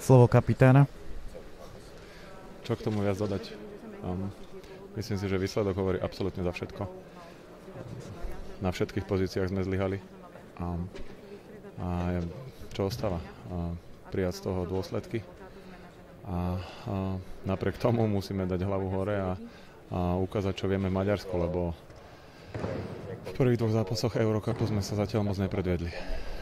Slovo kapitána. Čo k tomu viac dodať? Myslím si, že výsledok hovorí absolútne za všetko. Na všetkých pozíciách sme zlyhali. A čo ostáva? Prijať z toho dôsledky. A napriek tomu musíme dať hlavu hore a ukázať, čo vieme v Maďarsku, lebo v prvých 2 zápasoch Eurocupu sme sa zatiaľ moc nepredviedli.